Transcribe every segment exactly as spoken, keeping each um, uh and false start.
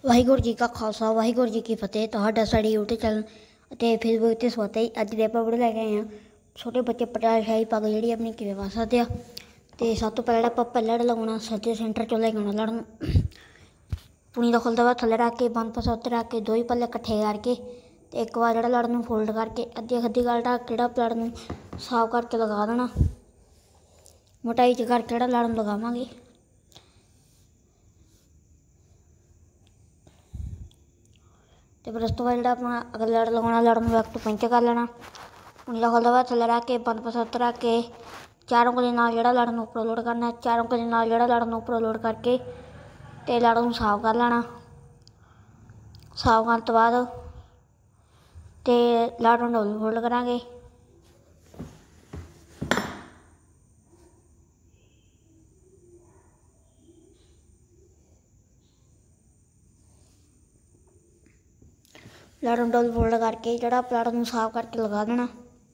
ਵਾਹਿਗੁਰੂ ਜੀ ਕਾ ਖਾਲਸਾ ਵਾਹਿਗੁਰੂ ਜੀ ਕੀ ਫਤਿਹ। ਤੁਹਾਡਾ ਸਾਡੇ यूट्यूब चैनल ਅਤੇ फेसबुक ਤੇ ਸਵਾਗਤ ਹੈ। ਅੱਜ ਦੇ ਆਪਾਂ ਵੀਡੀਓ ਲੈ ਕੇ ਆਏ ਹਾਂ ਛੋਟੇ ਬੱਚੇ ਪਟਿਆਲਾ ਸ਼ਾਹੀ ਪੱਗ ਜਿਹੜੀ ਆਪਣੀ ਕਿਵੇਂ ਪਾ ਸਕਦੇ ਆ। ਤੇ ਸਭ ਤੋਂ ਪਹਿਲਾਂ ਆਪਾਂ ਪਹਿਲਾਂ ਲਗਾਉਣਾ ਸੱਜੇ ਸੈਂਟਰ ਚੋਂ ਲੈ ਕੇ ਆਉਣਾ ਲੜ ਨੂੰ ਪੁਣੀ ਦਾ ਖੁੱਲਦਾ ਵਾ ਥੱਲੇ ਰੱਖ ਕੇ ਬੰਦ ਪਾਸਾ ਉੱਤੇ ਰੱਖ ਕੇ ਦੋ ਹੀ ਪੱਲੇ ਇਕੱਠੇ ਕਰਕੇ ਤੇ ਇੱਕ ਵਾਰ ਜਿਹੜਾ ਲੜ ਨੂੰ ਫੋਲਡ ਕਰਕੇ ਅੱਧੀ ਅੱਧੀ ਗੱਲ ਢੱਕ ਕੇ ਜਿਹੜਾ ਲੜ ਨੂੰ ਸਾਫ਼ ਕਰਕੇ ਲਗਾ ਦੇਣਾ। ਮੋਟਾਈ 'ਚ ਕਰਕੇ ਜਿਹੜਾ ਲੜ ਨੂੰ ਲਗਾਵਾਂਗੇ। तो फिर उस तो बाद जो अपना अगर लड़ लगाना लड़ में बैक टू पंच कर लेना। पुंजा खोलता हुआ थल्ले रख के बंद पासा उत्ते रख के चारों गले नाल जो लड़ में उपर लोड करना। चारों गले नाल जो लड़ में उपर लोड करके तो लड़ में साफ कर लेना। साफ करने तो बाद तो लड़ में डबल फोल्ड करांगे। लड़ में डबल फोल्ड करके जोड़ा लड़ में साफ करके लगा देना।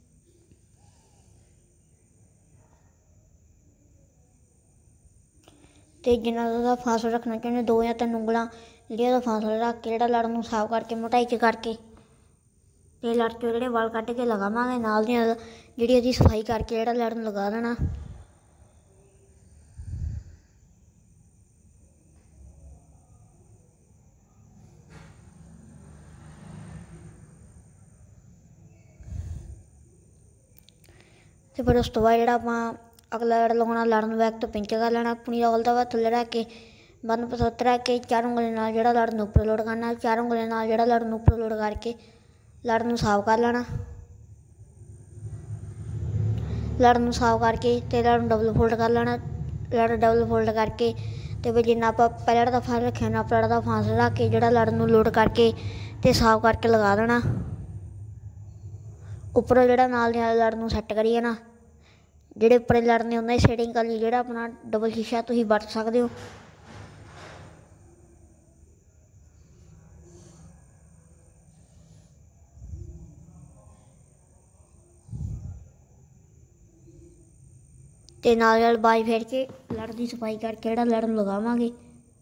तो जिन्ना का फासला रखना चाहिए दो या तीन उंगलों जी फासला रख के लड़ में साफ करके मोटाई च करके तो लड़ चो जो वाल कढ़ के लगावे नाल जी सफाई करके जो लड़ में लगा देना। तो फिर उस तो बाद जो अगला लड़ लगाना लड़ में बैक तो पिंच कर लेना। पुनी का खुलता हुआ थल्ले रख के बंद पासा उत्ते रख के चारों गले नाल जो लड़ में उपर लोड करना। चारों गले नाल जो लड़ में उपर लोड करके लड़ में साफ कर लेना। लड़ में साफ करके तो लड़ में डबल फोल्ड कर लेना। लड़ डबल फोल्ड करके तो फिर जिन्ना आप पहले दफा रखे ना लड़ का फासला रख के जो लड़ में लोड करके तो साफ करके लगा देना। उपरों जो नाल लड़ में सैट करिए ना ਜਿਹੜੇ ਉੱਪਰ ਲੜਨੇ ਉਹਨਾਂ ਦੀ ਸੈਟਿੰਗ ਕਰ ਲਈ ਜਿਹੜਾ ਆਪਣਾ ਡਬਲ ਸ਼ੀਸ਼ਾ ਤੁਸੀਂ ਵਰਤ ਸਕਦੇ ਹੋ। ਤੇ ਨਾਲ ਨਾਲ ਬਾਈ ਫੇਰ ਕੇ ਲੜ ਦੀ ਸਫਾਈ ਕਰਕੇ ਜਿਹੜਾ ਲੜ ਨੂੰ ਲਗਾਵਾਂਗੇ।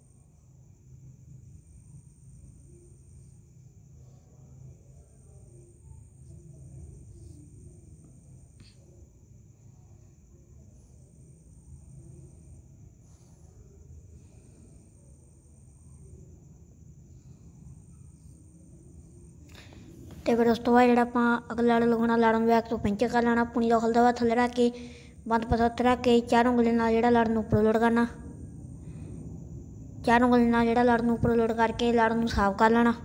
तो फिर उस तो बाद जो आप अगला लड़ लगाना लड़ में बैक तो पिंच कर लेना। पुनी का खुलता हुआ थल्ले रख के बंद पासा उत्ते रख के चारों गले नाल जो लड़ में उपर लोड करना। चारों गले नाल जो लड़ में उपर लोड करके लड़ में साफ कर लेना।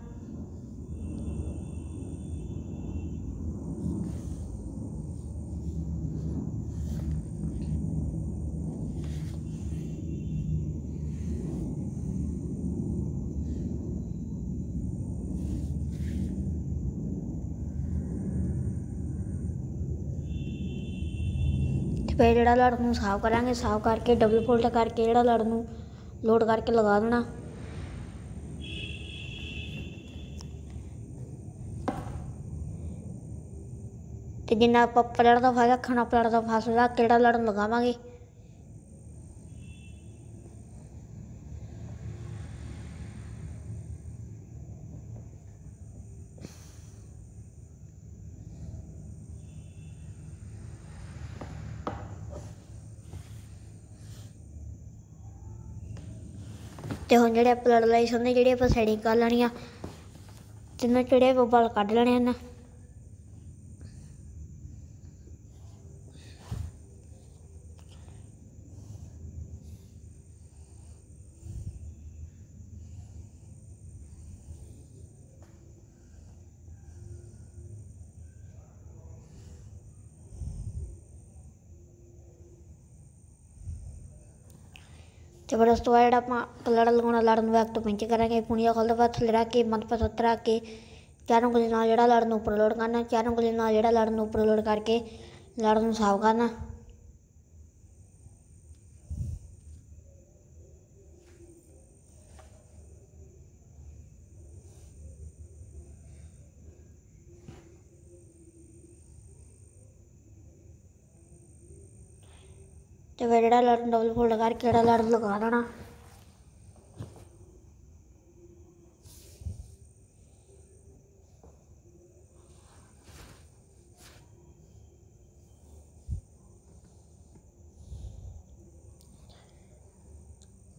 फिर जो लड़ में साफ करेंगे साफ करके डबल फोल्ड करके जो लड़ में लोड करके लगा देना। तो जिन्ना आप लड़ का फासला रखना लड़ का फासला रख के जो लड़ में लगावे। तो हम जो आप लड़ लाई सुनने जी आप सैटिंग कर लेनी तिनों जोड़े वाल कढ़ लेने हैं। तो फिर उस तो बाद जो आप लड़ लगाना लड़ में बैक तो पिंच करेंगे। पुनी का खुलता हुआ थल्ले रख के बंद पासा उत्ते रख के चारों गले नाल जो लड़ में उपर लोड करना। चारों गले नाल जो लड़ में उपर लोड करके लड़ में साफ करना। तो फिर जो लड़ डबल फोल्ड करके जो लड़ लगा देना।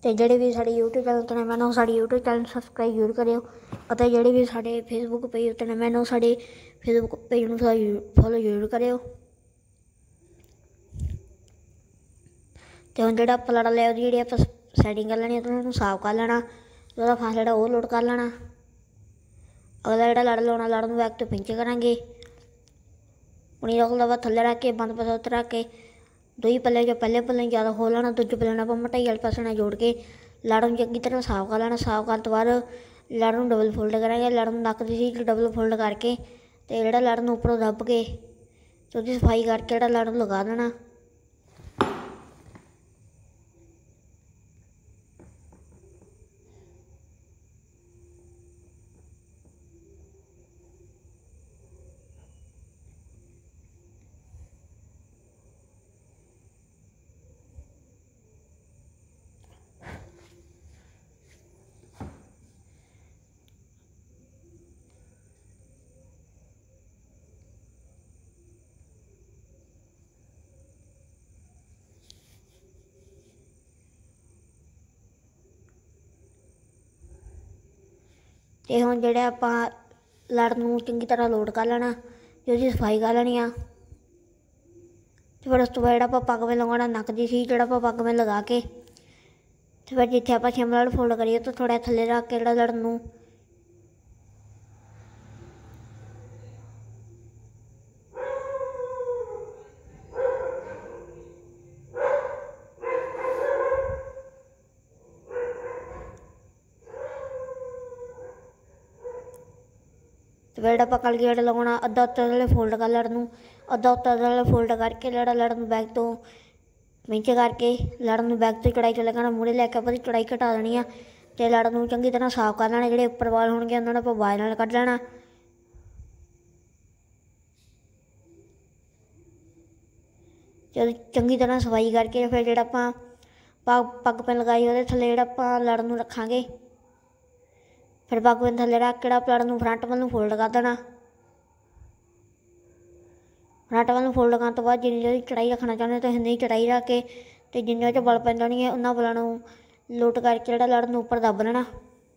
ਤੇ ਜਿਹੜੇ ਵੀ ਸਾਡੇ YouTube ਚੈਨਲ ਤੇ ਨਵੇਂ ਨੇ ਸਾਡੇ YouTube ਚੈਨਲ ਸਬਸਕ੍ਰਾਈਬ ਜ਼ਰੂਰ ਕਰਿਓ ਅਤੇ ਜਿਹੜੇ ਵੀ ਸਾਡੇ Facebook ਪੇਜ ਉੱਤੇ ਨਵੇਂ ਨੇ ਸਾਡੇ Facebook ਪੇਜ ਨੂੰ ਫੋਲੋ ਜ਼ਰੂਰ ਕਰਿਓ। ਤੇ ਹੁਣ ਜਿਹੜਾ ਆਪਾਂ ਲੜਾ ਲਿਆ ਉਹਦੀ ਜਿਹੜੀ ਆਪਾਂ ਸੈਟਿੰਗ ਕਰ ਲੈਣੀ ਉਹਨੂੰ ਸਾਫ਼ ਕਰ ਲੈਣਾ, ਉਹਦਾ ਫਾਸਲਾ ਜਿਹੜਾ ਉਹ ਲੋਡ ਕਰ ਲੈਣਾ। ਅਗਲਾ ਜਿਹੜਾ ਲੜ ਲਾਉਣਾ ਲੜ ਨੂੰ ਬੈਕ ਤੋਂ ਪਿੰਚ ਕਰਾਂਗੇ, ਪੁਣੀ ਰੋਕ ਲਵਾ ਥੱਲੇ ਰੱਖ ਕੇ ਬੰਦ ਪਾਸੇ ਉੱਤੇ ਰੱਖ ਕੇ ਦੋਈ ਪੱਲੇ ਜੋ ਪਹਿਲੇ ਪੱਲੇ ਜ਼ਿਆਦਾ ਖੋਲ ਲੈਣਾ, ਦੂਜੇ ਪੱਲੇ ਨਾਲ ਆਪਾਂ ਮੋਟਾਈ ਵਾਲੇ ਪਾਸੇ ਨਾਲ ਜੋੜ ਕੇ ਲੜ ਨੂੰ ਚੰਗੀ ਤਰ੍ਹਾਂ ਸਾਫ਼ ਕਰ ਲੈਣਾ। ਸਾਫ਼ ਕਰਨ ਤੋਂ ਬਾਅਦ ਲੜ ਨੂੰ ਡਬਲ ਫੋਲਡ ਕਰਾਂਗੇ, ਲੜ ਨੂੰ ਨੱਕ ਦੀ ਸੀ ਡਬਲ ਫੋਲਡ ਕਰਕੇ ਤੇ ਜਿਹੜਾ ਲੜ ਨੂੰ ਉੱਪਰੋਂ ਦੱਬ ਕੇ ਤੇ ਉਹਦੀ ਸਫਾਈ ਕਰਕੇ ਜਿਹੜਾ ਲੜ ਨੂੰ ਲਗਾ ਦੇਣਾ। ਤੇ ਹੁਣ ਜਿਹੜੇ ਆਪਾਂ ਲੜ ਨੂੰ ਚੰਗੀ ਤਰ੍ਹਾਂ ਲੋਡ ਕਰ ਲੈਣਾ ਤੇ ਉਹਦੀ ਸਫਾਈ ਕਰ ਲੈਣੀ ਆ। ਤੇ ਫਿਰ ਉਸ ਤੋਂ ਬਾਅਦ ਜਿਹੜਾ ਆਪਾਂ ਪੱਗ ਲਗਾਉਣਾ ਨੱਕ ਦੀ ਸੀ ਜਿਹੜਾ ਆਪਾਂ ਪੱਗ ਲਗਾ ਕੇ ਤੇ ਫਿਰ ਜਿੱਥੇ ਆਪਾਂ ਛਿਮ ਲੜ ਫੋਲਡ ਕਰੀਏ ਤਾਂ ਥੋੜ੍ਹਾ ਥੱਲੇ ਰੱਖ ਕੇ ਜਿਹੜਾ ਲੜ ਨੂੰ ਤੇ ਫਿਰ ਜਿਹੜਾ ਆਪਾਂ ਕਲਗੀ ਜਿਹੜਾ ਲਗਾਉਣਾ ਅੱਧਾ ਉੱਤੇ ਵਾਲੇ ਫੋਲਡ ਕਰ ਲੜ ਨੂੰ, ਅੱਧਾ ਉੱਤੇ ਵਾਲੇ ਫੋਲਡ ਕਰਕੇ ਜਿਹੜਾ ਲੜ ਨੂੰ ਬੈਕ ਤੋਂ ਪਿੰਚ ਕਰਕੇ ਲੜ ਨੂੰ ਬੈਕ ਤੋਂ ਚੜਾਈ 'ਚ ਲਗਾਉਣਾ, ਮੂਹਰੇ ਲੈ ਕੇ ਆਪਾਂ ਦੀ ਚੜਾਈ ਘਟਾ ਦੇਣੀ ਆ ਤੇ ਲੜ ਨੂੰ ਚੰਗੀ ਤਰ੍ਹਾਂ ਸਾਫ਼ ਕਰ ਲੈਣਾ। ਜਿਹੜੇ ਉੱਪਰ ਵਾਲ ਹੋਣਗੇ ਉਹਨਾਂ ਨੂੰ ਆਪਾਂ ਬਾਜ ਨਾਲ ਕੱਢ ਲੈਣਾ। ਜਦੋਂ ਚੰਗੀ ਤਰ੍ਹਾਂ ਸਫਾਈ ਕਰਕੇ ਫਿਰ ਜਿਹੜਾ ਆਪਾਂ ਪੱਗ ਪੱਗ ਪੈਨ ਲਗਾਈ ਉਹਦੇ ਥੱਲੇ ਜਿਹੜਾ ਆਪਾਂ ਲੜ ਨੂੰ ਰੱਖਾਂਗੇ। ਫਿਰ ਪੱਗ ਪੈਨ ਥੱਲੇ ਰੱਖ ਕੇ ਲੜ ਨੂੰ ਫਰੰਟ ਵੱਲ ਨੂੰ ਫੋਲਡ ਕਰ ਦੇਣਾ। ਫਰੰਟ ਵੱਲ ਨੂੰ ਫੋਲਡ ਕਰਨ ਤੋਂ ਬਾਅਦ ਜਿੰਨੀ ਉਹਦੀ ਚੜਾਈ ਰੱਖਣਾ ਚਾਹੁੰਦੇ ਤੁਸੀਂ ਨਹੀਂ ਚੜਾਈ ਰੱਖ ਕੇ ਤੇ ਜਿੰਨੇ ਉਹ 'ਚ ਬਲ ਪੈਂਦਾ ਨਹੀਂ ਹੈ ਉਹਨਾਂ ਬਲਾਂ ਨੂੰ ਲੋਟ ਕਰਕੇ ਜਿਹੜਾ ਲੜ ਨੂੰ ਉੱਪਰ ਦੱਬ ਲੈਣਾ।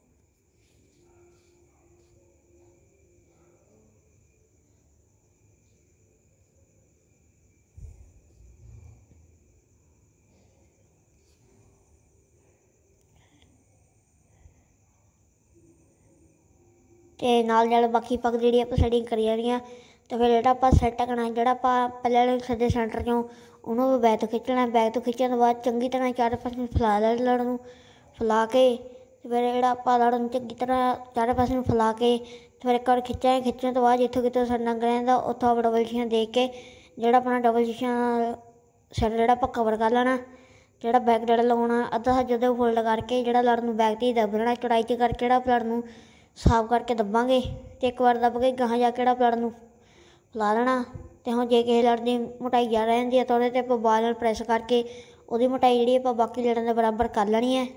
ਤੇ ਨਾਲ ਨਾਲ ਬਾਕੀ ਪੱਗ ਜਿਹੜੀ ਆਪਾਂ ਸੈਟਿੰਗ ਕਰੀ ਜਾਣੀ ਆ। ਤੇ ਫਿਰ ਜਿਹੜਾ ਆਪਾਂ ਸੈੱਟ ਕਰਨਾ ਜਿਹੜਾ ਆਪਾਂ ਪਹਿਲੇ ਵਾਲੇ ਸਿੱਧੇ ਸੈਂਟਰ 'ਚੋਂ ਉਹਨੂੰ ਬੈਕ ਤੋਂ ਖਿੱਚਣਾ। ਬੈਕ ਤੋਂ ਖਿੱਚਣ ਤੋਂ ਬਾਅਦ ਚੰਗੀ ਤਰ੍ਹਾਂ ਚਾਰੇ ਪਾਸੇ ਨੂੰ ਫੈਲਾ ਲੈਣਾ ਲੜ ਨੂੰ, ਫੈਲਾ ਕੇ ਤੇ ਫਿਰ ਜਿਹੜਾ ਆਪਾਂ ਲੜ ਨੂੰ ਚੰਗੀ ਤਰ੍ਹਾਂ ਚਾਰੇ ਪਾਸੇ ਨੂੰ ਫੈਲਾ ਕੇ ਫਿਰ ਇੱਕ ਵਾਰ ਖਿੱਚਾਂਗੇ। ਖਿੱਚਣ ਤੋਂ ਬਾਅਦ ਜਿੱਥੋਂ ਕਿਤੋਂ ਸਾਡਾ ਨੰਗ ਰਹਿੰਦਾ ਉੱਥੋਂ ਆਪਾਂ ਡਬਲ ਸ਼ੀਸ਼ਾ ਦੇਖ ਕੇ ਜਿਹੜਾ ਆਪਣਾ ਡਬਲ ਸ਼ੀਸ਼ਾ ਸਿਰ ਜਿਹੜਾ ਆਪਾਂ ਕਵਰ ਕਰ ਲੈਣਾ। ਜਿਹੜਾ ਬੈਕ ਜਿਹੜਾ ਲਗਾਉਣਾ ਅੱਧਾ ਜਦੋਂ ਫੋਲਡ ਕਰਕੇ ਜਿਹੜਾ ਲੜ ਨੂੰ ਬੈਕ 'ਤੇ ਹੀ ਦੱਬ ਲੈਣਾ। ਚੜਾਈ 'ਚ ਕਰਕੇ ਜਿਹੜਾ ਲੜ ਨੂੰ ਸਾਫ਼ ਕਰਕੇ ਦੱਬਾਂਗੇ ਤੇ ਇੱਕ ਵਾਰ ਦੱਬ ਕੇ ਗਾਹਾਂ ਜਾ ਕੇ ਜਿਹੜਾ ਲੜ ਨੂੰ ਫੈਲਾ ਲੈਣਾ। ਤੇ ਹੁਣ ਜੇ ਕਿਸੇ ਲੜ ਦੀ ਮੋਟਾਈ ਜ਼ਿਆਦਾ ਰਹਿੰਦੀ ਹੈ ਤਾਂ ਉਹਦੇ 'ਤੇ ਆਪਾਂ ਬਾਲ ਨਾਲ ਪ੍ਰੈਸ ਕਰਕੇ ਉਹਦੀ ਮੋਟਾਈ ਜਿਹੜੀ ਆਪਾਂ ਬਾਕੀ ਲੜਾਂ ਦੇ ਬਰਾਬਰ ਕਰ ਲੈਣੀ ਹੈ।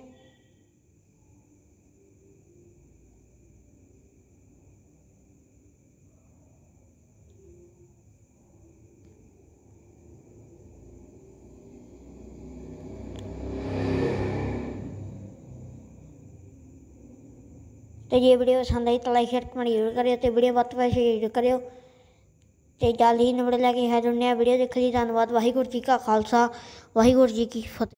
ਤੇ ਜੇ ਵੀਡੀਓ ਪਸੰਦ ਆਈ ਤਾਂ ਲਾਈਕ ਸ਼ੇਅਰ ਕਮੈਂਟ ਜ਼ਰੂਰ ਕਰਿਓ ਤੇ ਵੀਡੀਓ ਵੱਧ ਤੋਂ ਵੱਧ ਸ਼ੇਅਰ ਜ਼ਰੂਰ ਕਰਿਓ ਤੇ ਜਲਦੀ ਹੀ ਨਵੀਂ ਲੈ ਕੇ ਹਾਜ਼ਰ ਹੁੰਦੇ ਹਾਂ। ਵੀਡੀਓ ਦੇਖਣ ਲਈ ਧੰਨਵਾਦ। ਵਾਹਿਗੁਰੂ ਜੀ ਕਾ ਖਾਲਸਾ, ਵਾਹਿਗੁਰੂ ਜੀ ਕੀ ਫਤਿਹ।